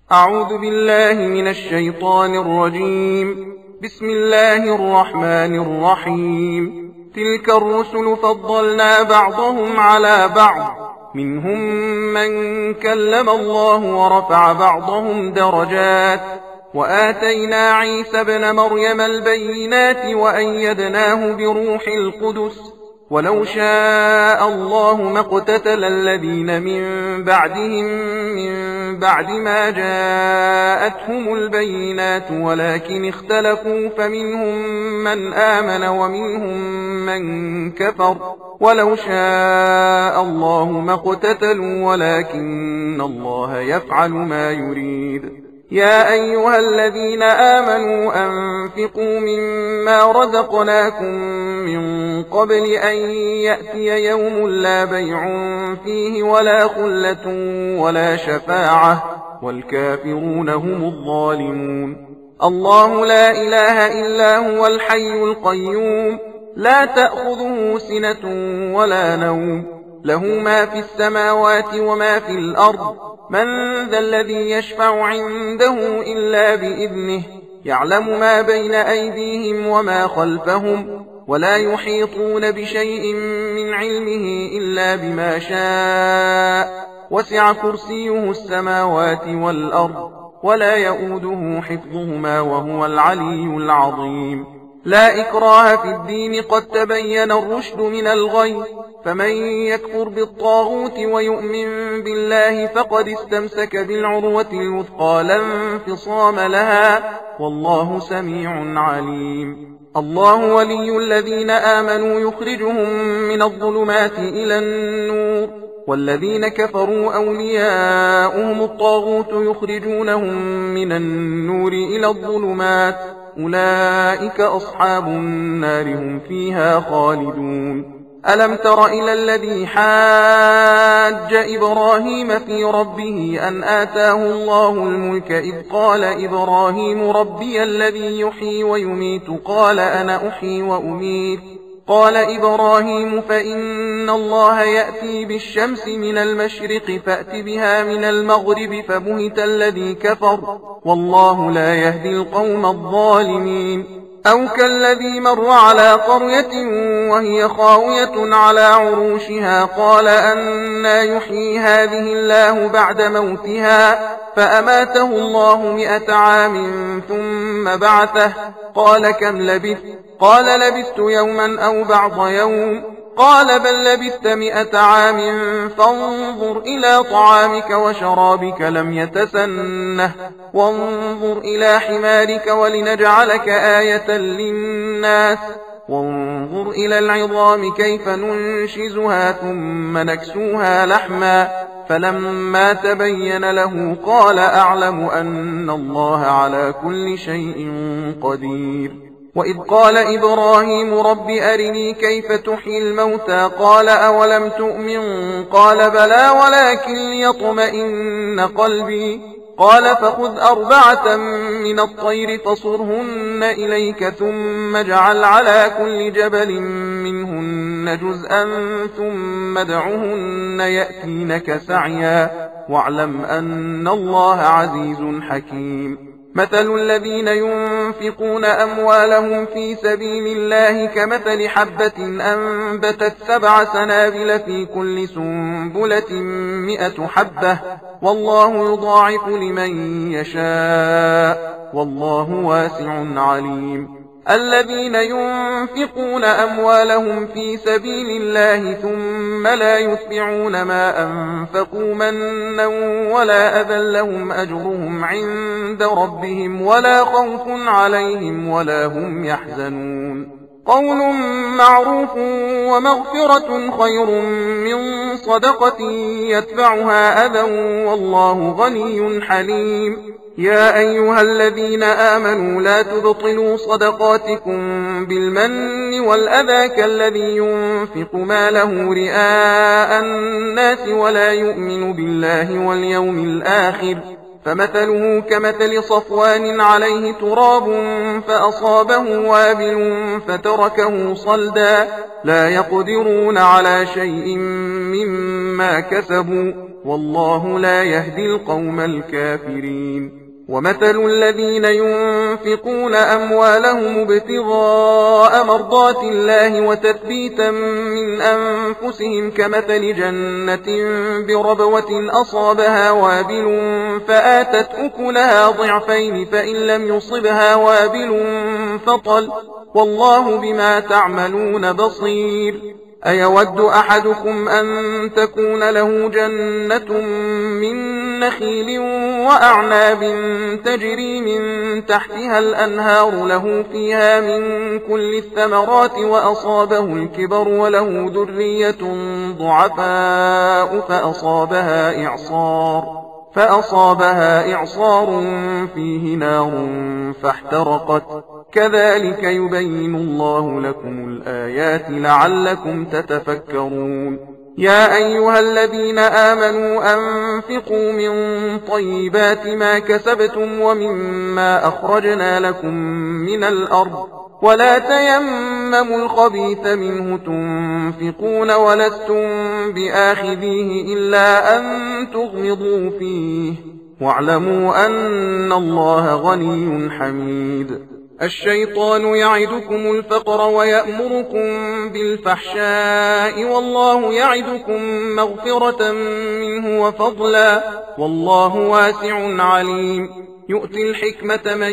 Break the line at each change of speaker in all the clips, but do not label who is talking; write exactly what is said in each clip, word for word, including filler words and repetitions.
أعوذ بالله من الشيطان الرجيم. بسم الله الرحمن الرحيم. تلك الرسل فضلنا بعضهم على بعض، منهم من كلم الله ورفع بعضهم درجات، وآتينا عيسى ابن مريم البينات وأيدناه بروح القدس، ولو شاء الله ما اقتتل الذين من بعدهم من بعد ما جاءتهم البينات ولكن اختلفوا، فمنهم من آمن ومنهم من كفر، ولو شاء الله ما اقتتلوا ولكن الله يفعل ما يريد. يا أيها الذين آمنوا أنفقوا مما رزقناكم من قبل أن يأتي يوم لا بيع فيه ولا خلة ولا شفاعة، والكافرون هم الظالمون. الله لا إله إلا هو الحي القيوم، لا تأخذه سنة ولا نوم، له ما في السماوات وما في الأرض. من ذا الذي يشفع عنده إلا بإذنه، يعلم ما بين أيديهم وما خلفهم، ولا يحيطون بشيء من علمه إلا بما شاء، وسع كرسيه السماوات والأرض، ولا يؤوده حفظهما وهو العلي العظيم. لا إكراه في الدين، قد تبين الرشد من الغي، فمن يكفر بالطاغوت ويؤمن بالله فقد استمسك بالعروة الوثقى لا انفصام لها، والله سميع عليم. الله ولي الذين آمنوا يخرجهم من الظلمات إلى النور، والذين كفروا أولياؤهم الطاغوت يخرجونهم من النور إلى الظلمات، أولئك أصحاب النار هم فيها خالدون. ألم تر إلى الذي حاج إبراهيم في ربه أن آتاه الله الملك، إذ قال إبراهيم ربي الذي يحيي ويميت، قال أنا أحيي وأميت. قال إبراهيم فإن الله يأتي بالشمس من المشرق فأت بها من المغرب، فبهت الذي كفر، والله لا يهدي القوم الظالمين. أو كالذي مر على قرية وهي خاوية على عروشها، قال أنى يحيي هذه الله بعد موتها، فأماته الله مئة عام ثم بعثه، قال كم لبثت؟ قال لبثت يوما أو بعض يوم، قال بل لبثت مئة عام، فانظر إلى طعامك وشرابك لم يتسنه، وانظر إلى حمارك ولنجعلك آية للناس، وانظر إلى العظام كيف ننشزها ثم نكسوها لحما، فلما تبين له قال أعلم أن الله على كل شيء قدير. وإذ قال إبراهيم رب أرني كيف تحيي الموتى، قال أولم تؤمن؟ قال بلى ولكن ليطمئن قلبي، قال فخذ أربعة من الطير فصرهن إليك، ثم اجعل على كل جبل منهن جزءا ثم ادعهن يأتينك سعيا، واعلم أن الله عزيز حكيم. مثل الذين ينفقون أموالهم في سبيل الله كمثل حبة أنبتت سبع سنابل في كل سنبلة مئة حبة، والله يضاعف لمن يشاء، والله واسع عليم. الذين ينفقون أموالهم في سبيل الله ثم لا يتبعون ما أنفقوا منا ولا أذى لهم أجرهم عند ربهم ولا خوف عليهم ولا هم يحزنون. قول معروف ومغفرة خير من صدقة يتبعها أذى، والله غني حليم. يا أيها الذين آمنوا لا تبطلوا صدقاتكم بالمن والأذى، كالذي ينفق ماله رئاء الناس ولا يؤمن بالله واليوم الآخر، فمثله كمثل صفوان عليه تراب فأصابه وابل فتركه صلدا لا يقدرون على شيء مما كسبوا والله لا يهدي القوم الكافرين. ومثل الذين ينفقون أموالهم ابتغاء مرضات الله وتثبيتا من أنفسهم كمثل جنة بربوة أصابها وابل فآتت أكلها ضعفين فإن لم يصبها وابل فطل والله بما تعملون بصير. أيود أحدكم أن تكون له جنة من نخيل وأعناب تجري من تحتها الأنهار له فيها من كل الثمرات وأصابه الكبر وله ذرية ضعفاء فأصابها إعصار فأصابها إعصار فيه نار فاحترقت كذلك يبين الله لكم الآيات لعلكم تتفكرون. يا أيها الذين آمنوا أنفقوا من طيبات ما كسبتم ومما أخرجنا لكم من الأرض ولا تيمموا الخبيث منه تنفقون ولستم بآخذيه إلا أن تغمضوا فيه واعلموا أن الله غني حميد. الشيطان يعدكم الفقر ويأمركم بالفحشاء والله يعدكم مغفرة منه وفضلا والله واسع عليم. يؤتي الحكمة من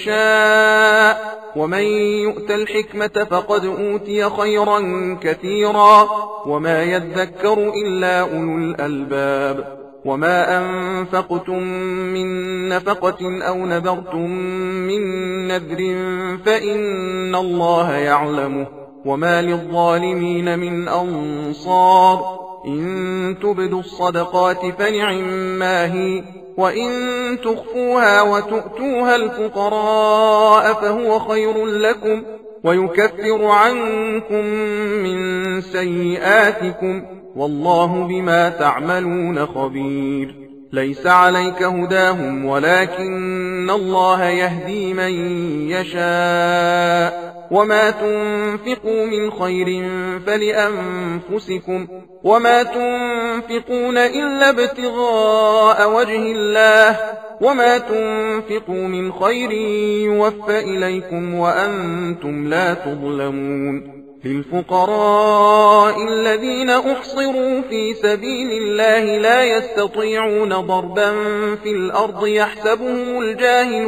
يشاء ومن يؤت الحكمة فقد أوتي خيرا كثيرا وما يذكر إلا أولو الألباب. وما أنفقتم من نفقة أو نذرتم من نذر فإن الله يعلمه وما للظالمين من أنصار. إن تبدوا الصدقات فنعما هي وإن تخفوها وتؤتوها الفقراء فهو خير لكم ويكفر عنكم من سيئاتكم والله بما تعملون خبير. ليس عليك هداهم ولكن الله يهدي من يشاء وما تنفقوا من خير فلأنفسكم وما تنفقون إلا ابتغاء وجه الله وما تنفقوا من خير يوفى إليكم وأنتم لا تظلمون. للفقراء الذين أحصروا في سبيل الله لا يستطيعون ضربا في الأرض يحسبهم الجاهل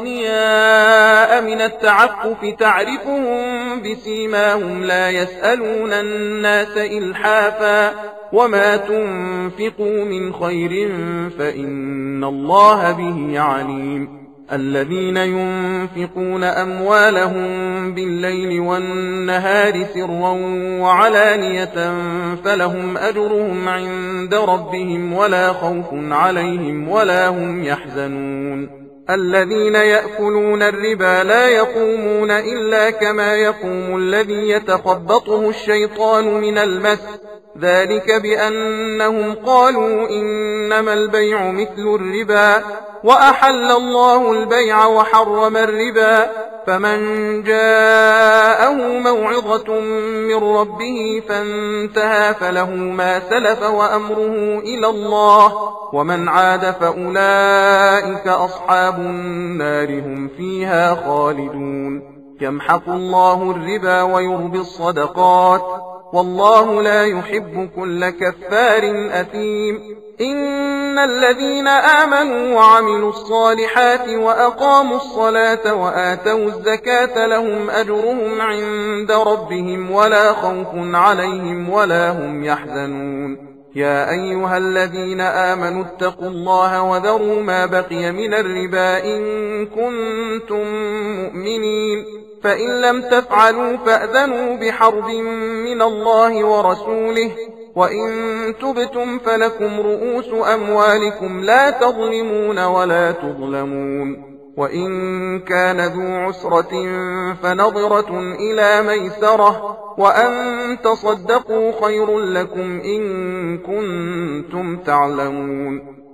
أغنياء من التعفف تعرفهم بسيماهم لا يسألون الناس إلحافا وما تنفقوا من خير فإن الله به عليم. الذين ينفقون أموالهم بالليل والنهار سرا وعلانية فلهم أجرهم عند ربهم ولا خوف عليهم ولا هم يحزنون. الذين يأكلون الربا لا يقومون إلا كما يقوم الذي يتخبطه الشيطان من المس ذلك بأنهم قالوا إنما البيع مثل الربا وأحل الله البيع وحرم الربا فمن جاءه موعظة من ربه فانتهى فله ما سلف وأمره إلى الله ومن عاد فأولئك أصحاب النار هم فيها خالدون. يمحق الله الربا ويربي الصدقات والله لا يحب كل كفار أثيم. إن الذين آمنوا وعملوا الصالحات وأقاموا الصلاة وآتوا الزكاة لهم أجرهم عند ربهم ولا خوف عليهم ولا هم يحزنون. يا أيها الذين آمنوا اتقوا الله وذروا ما بقي من الربا إن كنتم مؤمنين فإن لم تفعلوا فأذنوا بحرب من الله ورسوله وإن تبتم فلكم رؤوس أموالكم لا تظلمون ولا تظلمون. وإن كان ذو عسرة فنظرة إلى ميسرة وأن تصدقوا خير لكم إن كنتم تعلمون.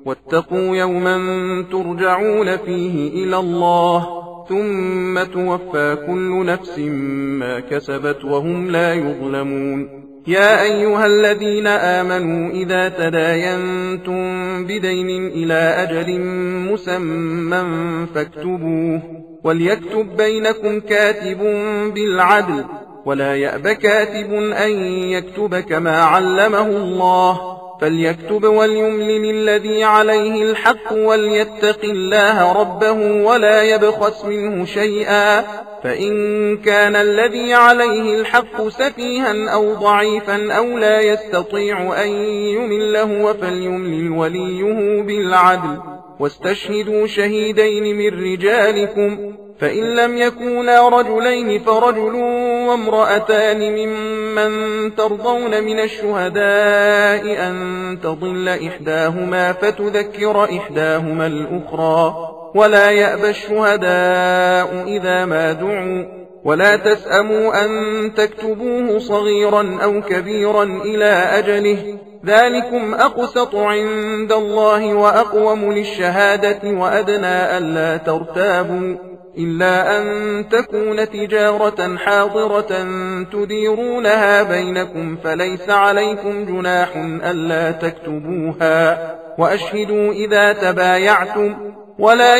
واتقوا يوما ترجعون فيه إلى الله ثم توفى كل نفس ما كسبت وهم لا يظلمون. يا أيها الذين آمنوا إذا تداينتم بدين إلى أجل مسمى فاكتبوه وليكتب بينكم كاتب بالعدل ولا يأب كاتب أن يكتب كما علمه الله فليكتب وليملل الذي عليه الحق وليتق الله ربه ولا يبخس منه شيئا فإن كان الذي عليه الحق سفيها أو ضعيفا أو لا يستطيع أن يمله فليملل وليه بالعدل واستشهدوا شهيدين من رجالكم فإن لم يكونا رجلين فرجل وامرأتان ممن ترضون من الشهداء أن تضل إحداهما فتذكر إحداهما الأخرى ولا يأبى الشهداء إذا ما دعوا ولا تسأموا أن تكتبوه صغيرا أو كبيرا إلى أجله ذلكم أقسط عند الله وأقوم للشهادة وأدنى ألا ترتابوا إلا أن تكون تجارة حاضرة تديرونها بينكم فليس عليكم جناح ألا تكتبوها وأشهدوا إذا تبايعتم ولا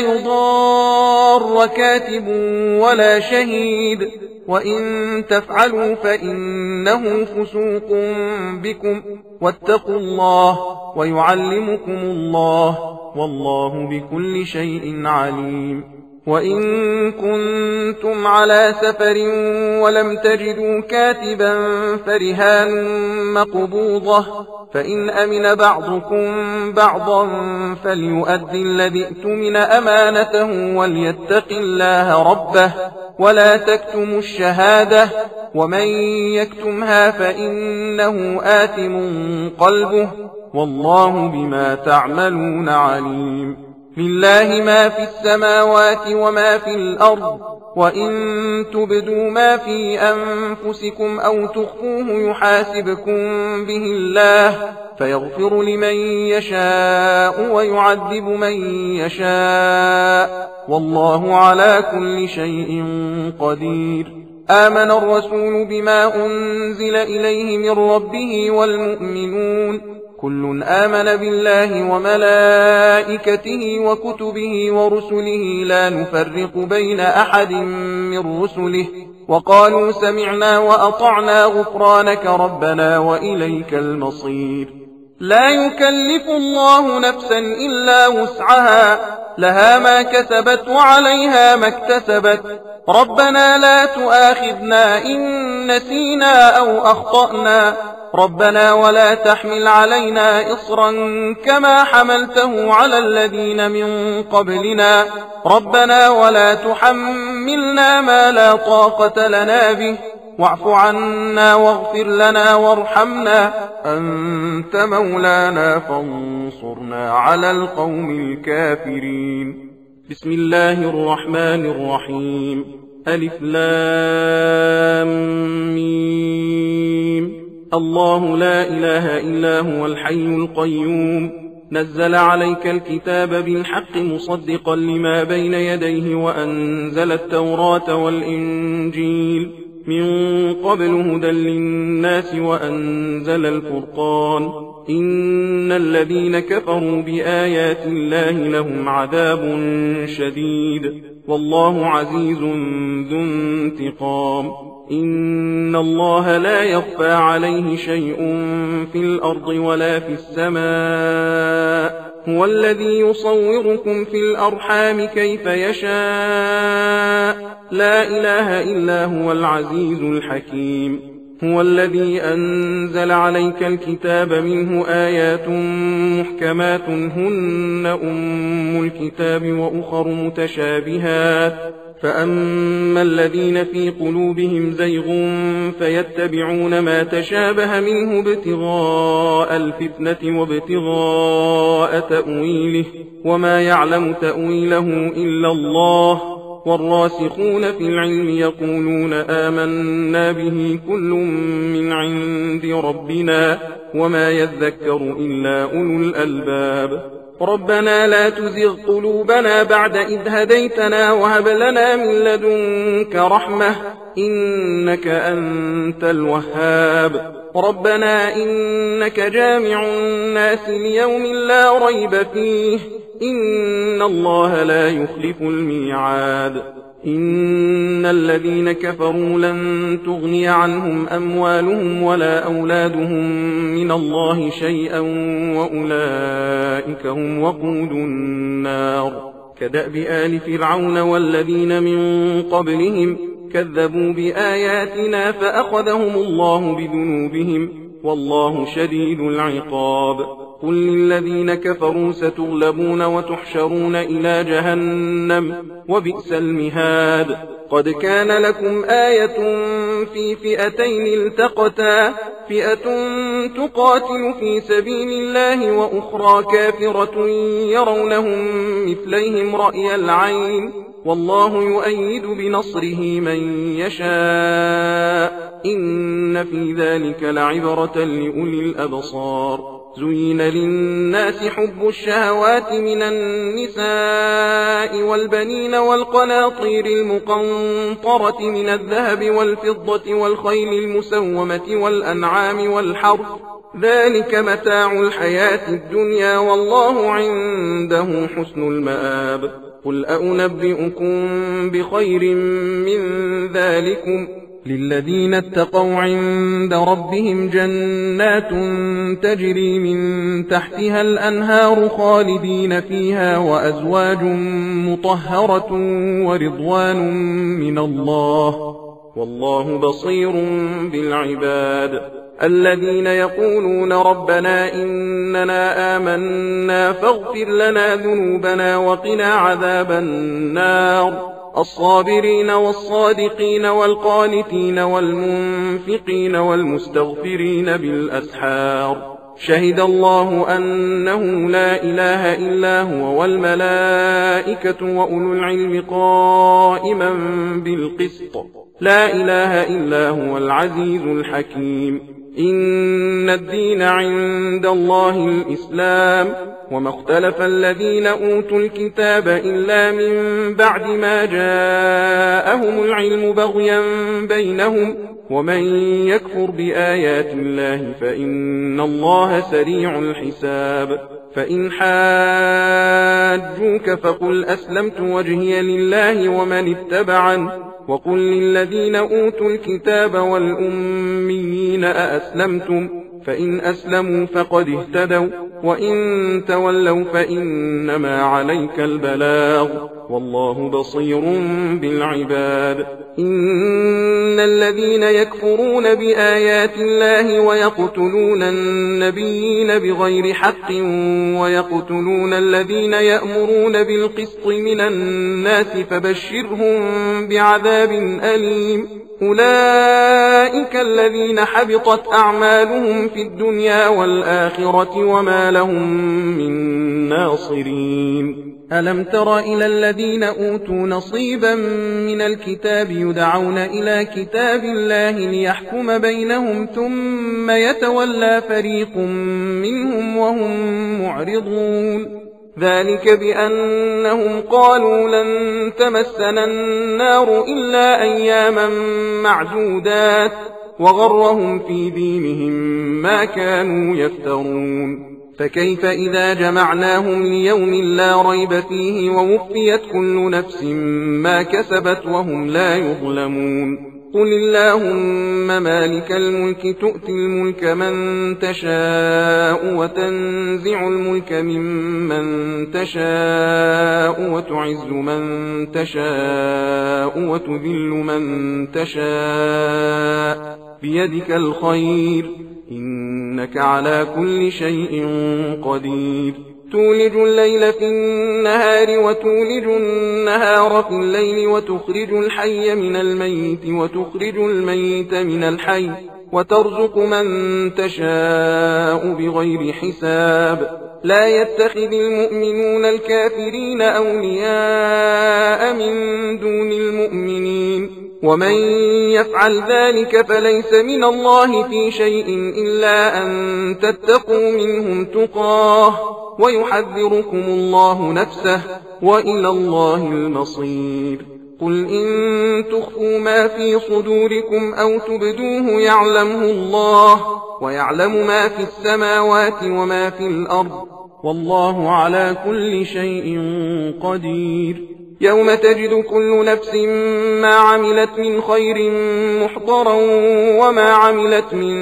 يضار كاتب ولا شهيد وإن تفعلوا فإنه فسوق بكم واتقوا الله ويعلمكم الله والله بكل شيء عليم. وإن كنتم على سفر ولم تجدوا كاتبا فرهان مقبوضة فإن أمن بعضكم بعضا فليؤدي الذي ائتمن أمانته وليتق الله ربه ولا تكتموا الشهادة ومن يكتمها فإنه آثم قلبه والله بما تعملون عليم. لله ما في السماوات وما في الأرض وإن تبدوا ما في أنفسكم أو تخفوه يحاسبكم به الله فيغفر لمن يشاء ويعذب من يشاء والله على كل شيء قدير. آمن الرسول بما أنزل إليه من ربه والمؤمنون كل آمن بالله وملائكته وكتبه ورسله لا نفرق بين أحد من رسله وقالوا سمعنا وأطعنا غفرانك ربنا وإليك المصير. لا يكلف الله نفسا إلا وسعها لها ما كسبت وعليها ما اكتسبت ربنا لا تؤاخذنا إن نسينا أو أخطأنا ربنا ولا تحمل علينا إصرا كما حملته على الذين من قبلنا ربنا ولا تحملنا ما لا طاقة لنا به واعف عنا واغفر لنا وارحمنا أنت مولانا فانصرنا على القوم الكافرين. بسم الله الرحمن الرحيم. ألف لام ميم. الله لا إله إلا هو الحي القيوم نزل عليك الكتاب بالحق مصدقا لما بين يديه وأنزل التوراة والإنجيل من قبل هدى للناس وأنزل الفرقان إن الذين كفروا بآيات الله لهم عذاب شديد والله عزيز ذو انتقام. إن الله لا يخفى عليه شيء في الأرض ولا في السماء هو الذي يصوركم في الأرحام كيف يشاء لا إله إلا هو العزيز الحكيم. هو الذي أنزل عليك الكتاب منه آيات محكمات هن أم الكتاب وأخر متشابهات فأما الذين في قلوبهم زيغ فيتبعون ما تشابه منه ابتغاء الفتنة وابتغاء تأويله وما يعلم تأويله إلا الله والراسخون في العلم يقولون آمنا به كل من عند ربنا وما يذكر إلا أولو الألباب. ربنا لا تزغ قلوبنا بعد إذ هديتنا وهب لنا من لدنك رحمة إنك أنت الوهاب ربنا إنك جامع الناس ليوم لا ريب فيه إن الله لا يخلف الميعاد إن الذين كفروا لن تغني عنهم أموالهم ولا أولادهم من الله شيئا وأولئك هم وقود النار كدأب آل فرعون والذين من قبلهم كذبوا بآياتنا فأخذهم الله بذنوبهم والله شديد العقاب قل للذين كفروا ستغلبون وتحشرون إلى جهنم وبئس المهاد قد كان لكم آية في فئتين التقتا فئة تقاتل في سبيل الله وأخرى كافرة يرونهم مثليهم رأي العين والله يؤيد بنصره من يشاء إن في ذلك لعبرة لأولي الأبصار زين للناس حب الشهوات من النساء والبنين والقناطير المقنطرة من الذهب والفضة والخيل المسومة والأنعام والحرث ذلك متاع الحياة الدنيا والله عنده حسن المآب قل أنبئكم بخير من ذلكم للذين اتقوا عند ربهم جنات تجري من تحتها الأنهار خالدين فيها وأزواج مطهرة ورضوان من الله والله بصير بالعباد الذين يقولون ربنا إننا آمنا فاغفر لنا ذنوبنا وقنا عذاب النار الصابرين والصادقين والقانتين والمنفقين والمستغفرين بالأسحار شهد الله أنه لا إله إلا هو والملائكة وأولو العلم قائما بالقسط لا إله إلا هو العزيز الحكيم إن الدين عند الله الإسلام وما اختلف الذين أوتوا الكتاب إلا من بعد ما جاءهم العلم بغيا بينهم ومن يكفر بآيات الله فإن الله سريع الحساب فإن حاجوك فقل أسلمت وجهي لله ومن اتبعن وقل للذين أوتوا الكتاب والأميين أأسلمتم فإن أسلموا فقد اهتدوا وإن تولوا فإنما عليك البلاغ والله بصير بالعباد إن الذين يكفرون بآيات الله ويقتلون النبيين بغير حق ويقتلون الذين يأمرون بالقسط من الناس فبشرهم بعذاب أليم أولئك الذين حبطت أعمالهم في الدنيا والآخرة وما لهم من ناصرين ألم تر إلى الذين أوتوا نصيبا من الكتاب يدعون إلى كتاب الله ليحكم بينهم ثم يتولى فريق منهم وهم معرضون ذلك بأنهم قالوا لن تمسنا النار إلا أياما معدودات وغرهم في دينهم ما كانوا يفترون فكيف إذا جمعناهم ليوم لا ريب فيه ووفيت كل نفس ما كسبت وهم لا يظلمون قل اللهم مالك الملك تؤتي الملك من تشاء وتنزع الملك ممن تشاء وتعز من تشاء وتذل من تشاء بيدك الخير إنك على كل شيء قدير تولج الليل في النهار وتولج النهار في الليل وتخرج الحي من الميت وتخرج الميت من الحي وترزق من تشاء بغير حساب لا يتخذ المؤمنون الكافرين أولياء من دون المؤمنين ومن يفعل ذلك فليس من الله في شيء إلا أن تتقوا منهم تقاه ويحذركم الله نفسه وإلى الله المصير. قل إن تخفوا ما في صدوركم أو تبدوه يعلمه الله ويعلم ما في السماوات وما في الأرض والله على كل شيء قدير. يوم تجد كل نفس ما عملت من خير محضرا وما عملت من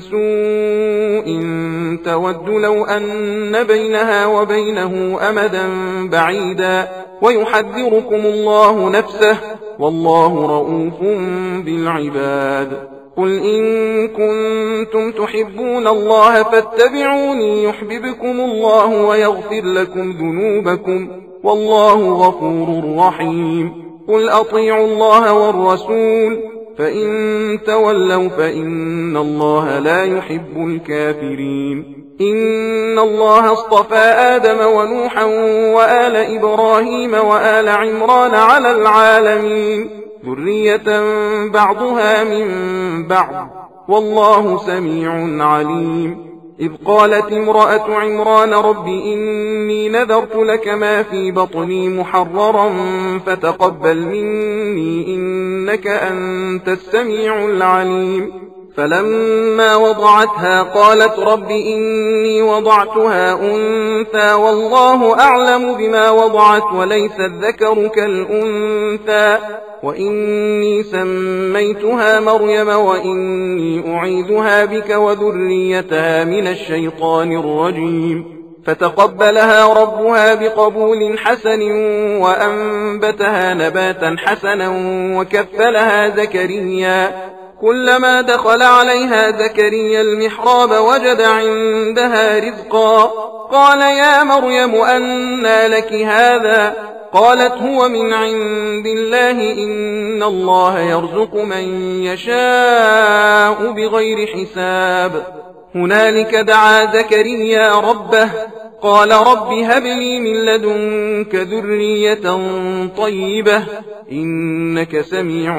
سوء تود لو أن بينها وبينه أمدا بعيدا ويحذركم الله نفسه والله رؤوف بالعباد. قل إن كنتم تحبون الله فاتبعوني يحببكم الله ويغفر لكم ذنوبكم والله غفور رحيم. قل أطيعوا الله والرسول فإن تولوا فإن الله لا يحب الكافرين. إن الله اصطفى آدم ونوحا وآل إبراهيم وآل عمران على العالمين ذرية بعضها من بعض والله سميع عليم. إذ قالت امرأة عمران رب إني نذرت لك ما في بطني محررا فتقبل مني إنك أنت السميع العليم. فلما وضعتها قالت رب إني وضعتها أنثى والله أعلم بما وضعت وليس الذكر كالأنثى وإني سميتها مريم وإني أعيذها بك وذريتها من الشيطان الرجيم. فتقبلها ربها بقبول حسن وأنبتها نباتا حسنا وكفلها زكريا. كلما دخل عليها زكريا المحراب وجد عندها رزقا قال يا مريم أنى لك هذا؟ قالت هو من عند الله إن الله يرزق من يشاء بغير حساب. هنالك دعا زكريا ربه قال رب هب لي من لدنك ذرية طيبة إنك سميع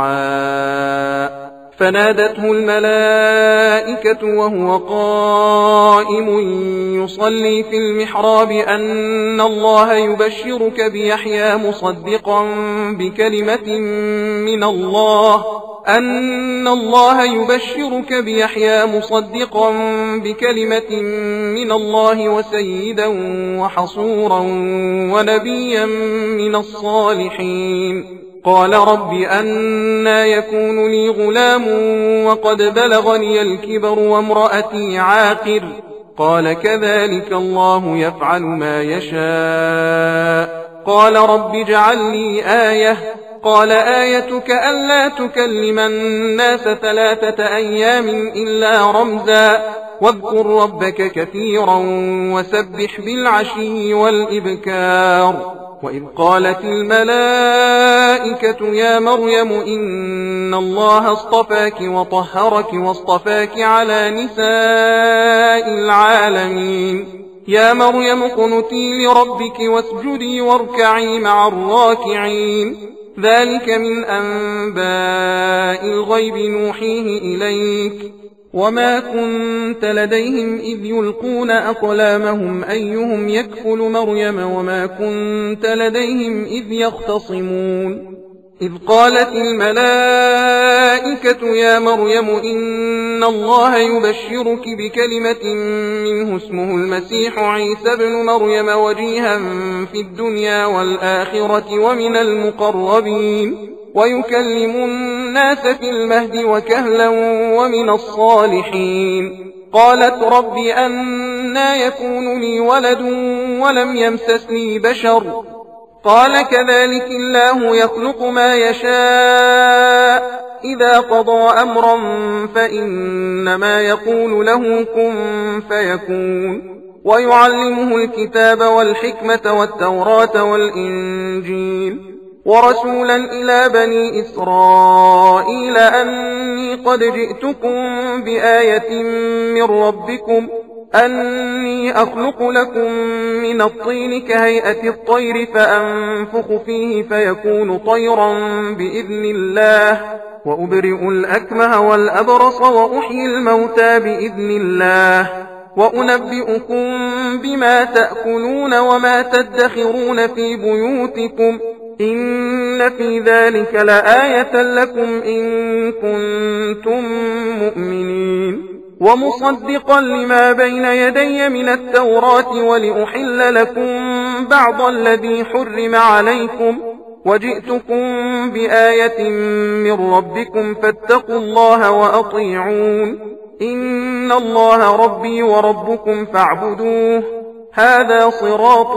الدعاء. فنادته الملائكة وهو قائم يصلي في المحراب أن الله يبشرك بيحيى مصدقا بكلمة من الله أن الله يبشرك بيحيى مصدقا بكلمة من الله وسيدا وحصورا ونبيا من الصالحين. قال رب أنى يكون لي غلام وقد بلغني الكبر وامرأتي عاقر؟ قال كذلك الله يفعل ما يشاء. قال رب اجعل لي آية. قال آيتك ألا تكلم الناس ثلاثة أيام إلا رمزا واذكر ربك كثيرا وسبح بالعشي والإبكار. وإذ قالت الملائكة يا مريم إن الله اصطفاك وطهرك واصطفاك على نساء العالمين. يا مريم اقنتي لربك واسجدي واركعي مع الراكعين. ذلك من أنباء الغيب نوحيه إليك وما كنت لديهم إذ يلقون أقلامهم أيهم يكفل مريم وما كنت لديهم إذ يختصمون. إذ قالت الملائكة يا مريم إن الله يبشرك بكلمة منه اسمه المسيح عيسى بن مريم وجيها في الدنيا والآخرة ومن المقربين ويكلم الناس في المهد وكهلا ومن الصالحين. قالت رب أنى يكون لي ولد ولم يمسسني بشر؟ قال كذلك الله يخلق ما يشاء إذا قضى أمرا فإنما يقول له كن فيكون. ويعلمه الكتاب والحكمة والتوراة والإنجيل ورسولا إلى بني إسرائيل أني قد جئتكم بآية من ربكم أني أخلق لكم من الطين كهيئة الطير فأنفخ فيه فيكون طيرا بإذن الله وأبرئ الأكمه والأبرص وأحيي الموتى بإذن الله وأنبئكم بما تأكلون وما تدخرون في بيوتكم إن في ذلك لآية لكم إن كنتم مؤمنين ومصدقا لما بين يدي من التوراة ولأحل لكم بعض الذي حرم عليكم وجئتكم بآية من ربكم فاتقوا الله وأطيعون إن الله ربي وربكم فاعبدوه هذا صراط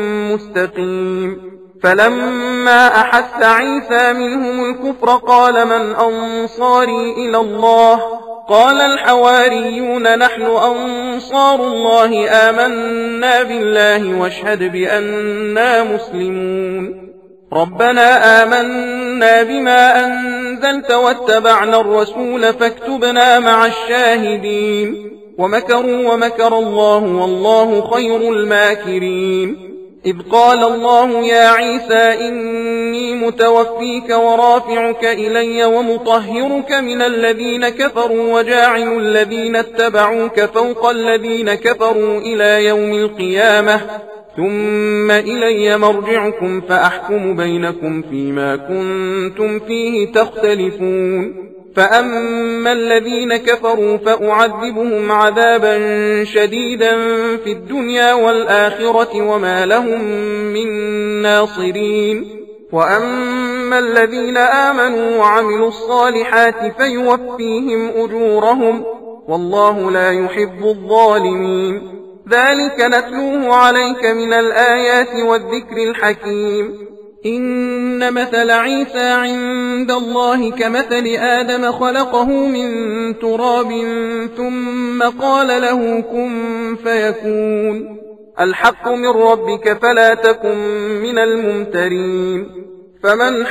مستقيم فلما أحس عيسى منهم الكفر قال من أنصاري إلى الله قال الحواريون نحن أنصار الله آمنا بالله واشهد بأننا مسلمون ربنا آمنا بما أنزلت واتبعنا الرسول فاكتبنا مع الشاهدين ومكروا ومكر الله والله خير الماكرين إذ قال الله يا عيسى إني متوفيك ورافعك إلي ومطهرك من الذين كفروا وجاعل الذين اتبعوك فوق الذين كفروا إلى يوم القيامة ثم إلي مرجعكم فأحكم بينكم فيما كنتم فيه تختلفون فأما الذين كفروا فأعذبهم عذابا شديدا في الدنيا والآخرة وما لهم من ناصرين وأما الذين آمنوا وعملوا الصالحات فيوفيهم أجورهم والله لا يحب الظالمين ذلك نتلوه عليك من الآيات والذكر الحكيم إن مثل عيسى عند الله كمثل آدم خلقه من تراب ثم قال له كن فيكون الحق من ربك فلا تكن من الممترين فمن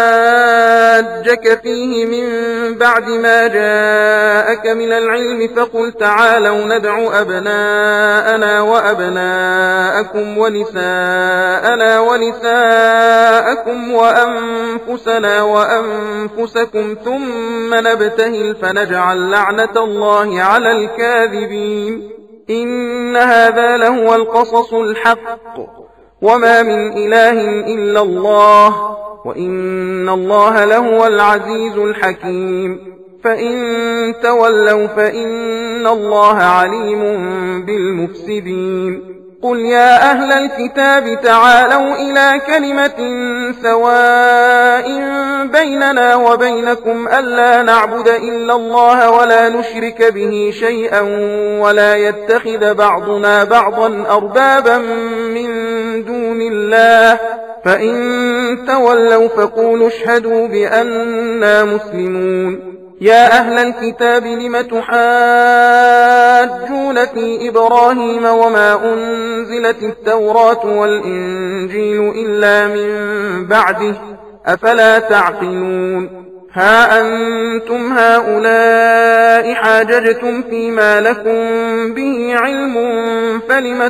حاجك فيه من بعد ما جاءك من العلم فقل تعالوا ندع أبناءنا وأبناءكم ونساءنا ونساءكم وأنفسنا وأنفسكم ثم نبتهل فنجعل لعنة الله على الكاذبين إن هذا لهو القصص الحق وما من إله إلا الله وإن الله لهو العزيز الحكيم فإن تولوا فإن الله عليم بالمفسدين قل يا أهل الكتاب تعالوا إلى كلمة سواء بيننا وبينكم ألا نعبد إلا الله ولا نشرك به شيئا ولا يتخذ بعضنا بعضا أربابا من دون الله فإن تولوا فقولوا اشهدوا بأننا مسلمون يا أهل الكتاب لم تحاجون في إبراهيم وما أنزلت التوراة والإنجيل إلا من بعده أفلا تعقلون ها أنتم هؤلاء حاججتم فيما لكم به علم فلم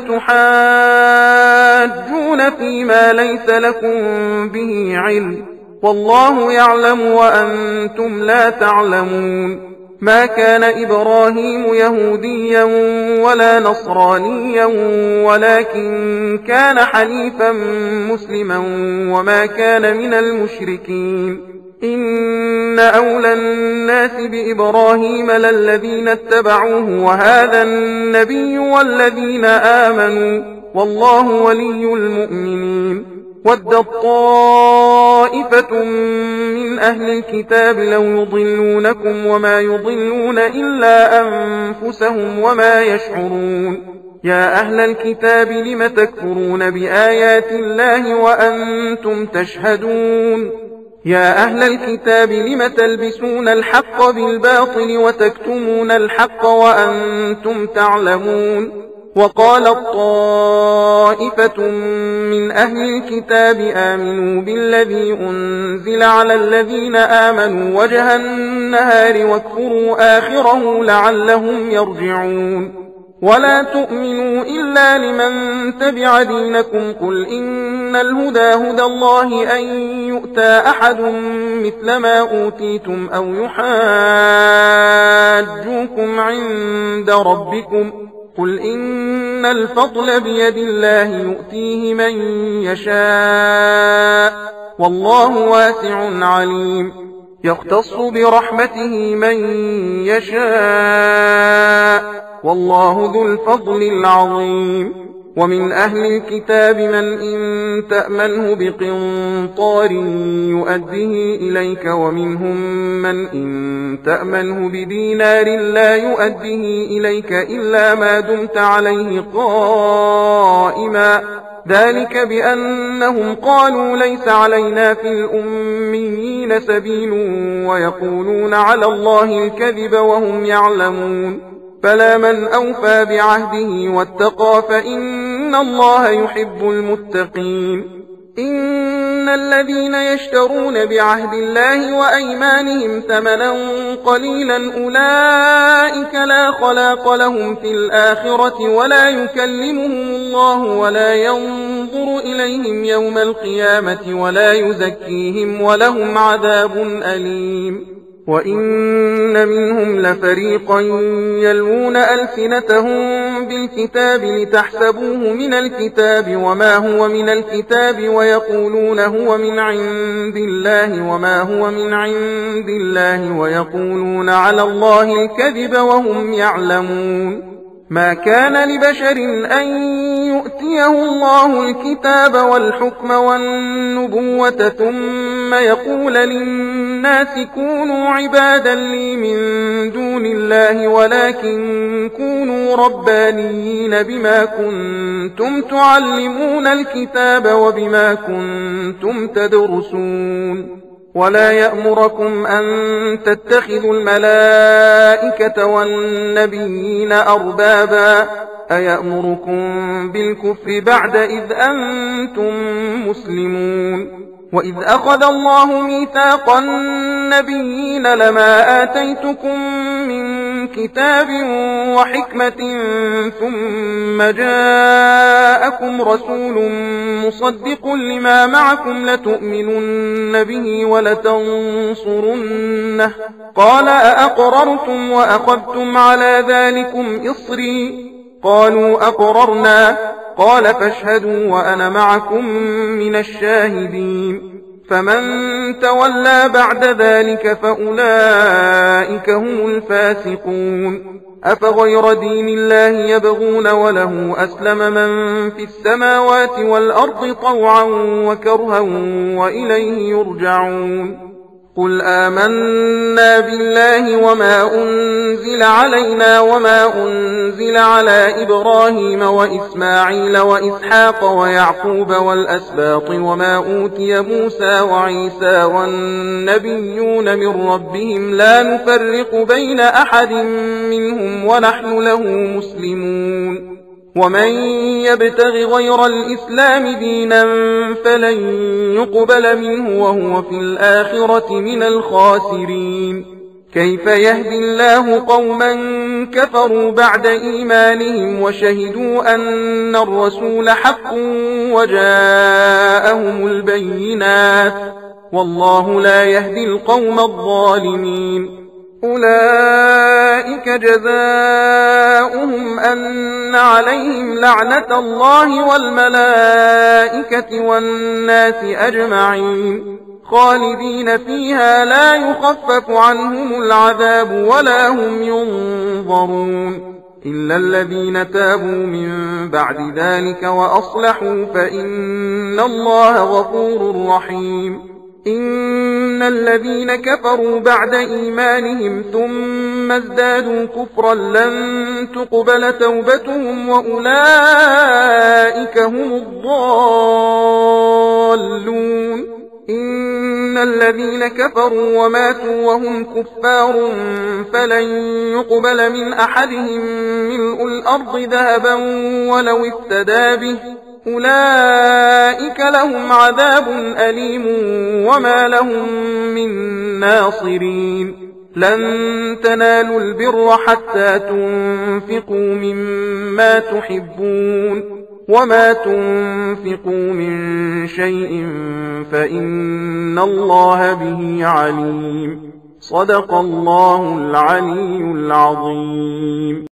تحاجون فيما ليس لكم به علم والله يعلم وأنتم لا تعلمون ما كان إبراهيم يهوديا ولا نصرانيا ولكن كان حنيفا مسلما وما كان من المشركين إن أولى الناس بإبراهيم للذين اتبعوه وهذا النبي والذين آمنوا والله ولي المؤمنين ودت طائفة من أهل الكتاب لو يضلونكم وما يضلون إلا أنفسهم وما يشعرون يا أهل الكتاب لم تكفرون بآيات الله وأنتم تشهدون يا أهل الكتاب لم تلبسون الحق بالباطل وتكتمون الحق وأنتم تعلمون وقالت طائفة من أهل الكتاب آمنوا بالذي أنزل على الذين آمنوا وجه النهار واكفروا آخره لعلهم يرجعون ولا تؤمنوا إلا لمن تبع دينكم قل إن الهدى هدى الله أن يؤتى أحد مثل ما أوتيتم أو يحاجوكم عند ربكم قل إن الفضل بيد الله يؤتيه من يشاء والله واسع عليم يختص برحمته من يشاء والله ذو الفضل العظيم ومن أهل الكتاب من إن تأمنه بقنطار يؤديه إليك ومنهم من إن تأمنه بدينار لا يؤديه إليك إلا ما دمت عليه قائما ذلك بأنهم قالوا ليس علينا في الأميين سبيل ويقولون على الله الكذب وهم يعلمون فلا من أوفى بعهده واتقى فإن الله يحب المتقين إن الذين يشترون بعهد الله وأيمانهم ثمنا قليلا أولئك لا خلاق لهم في الآخرة ولا يكلمهم الله ولا ينظر إليهم يوم القيامة ولا يزكيهم ولهم عذاب أليم وإن منهم لفريقا يلوون ألسنتهم بالكتاب لتحسبوه من الكتاب وما هو من الكتاب ويقولون هو من عند الله وما هو من عند الله ويقولون على الله الكذب وهم يعلمون ما كان لبشر أن يؤتيه الله الكتاب والحكم والنبوة ثم يقول للناس كونوا عبادا لي من دون الله ولكن كونوا ربانيين بما كنتم تعلمون الكتاب وبما كنتم تدرسون ولا يأمركم أن تتخذوا الملائكة والنبيين أربابا أيأمركم بالكفر بعد إذ أنتم مسلمون وإذ أخذ الله ميثاق النبيين لما آتيتكم من كتاب وحكمة ثم جاءكم رسول مصدق لما معكم لتؤمنن به ولتنصرنه قال أأقررتم وأخذتم على ذلكم إصري قالوا أقررنا قال فاشهدوا وأنا معكم من الشاهدين فمن تولى بعد ذلك فأولئك هم الفاسقون أفغير دين الله يبغون وله أسلم من في السماوات والأرض طوعا وكرها وإليه يرجعون قل آمنا بالله وما أنزل علينا وما أنزل على إبراهيم وإسماعيل وإسحاق ويعقوب والأسباط وما أوتي موسى وعيسى والنبيون من ربهم لا نفرق بين أحد منهم ونحن له مسلمون ومن يبتغ غير الإسلام دينا فلن يقبل منه وهو في الآخرة من الخاسرين كيف يهدي الله قوما كفروا بعد إيمانهم وشهدوا أن الرسول حق وجاءهم البينات والله لا يهدي القوم الظالمين أولئك جزاؤهم أن عليهم لعنة الله والملائكة والناس أجمعين خالدين فيها لا يخفف عنهم العذاب ولا هم ينظرون إلا الذين تابوا من بعد ذلك وأصلحوا فإن الله غفور رحيم إن الذين كفروا بعد إيمانهم ثم ازدادوا كفرا لن تقبل توبتهم وأولئك هم الضالون إن الذين كفروا وماتوا وهم كفار فلن يقبل من أحدهم ملء الأرض ذهبا ولو افتدى به أولئك لهم عذاب أليم وما لهم من ناصرين لن تنالوا البر حتى تنفقوا مما تحبون وما تنفقوا من شيء فإن الله به عليم. صدق الله العلي العظيم.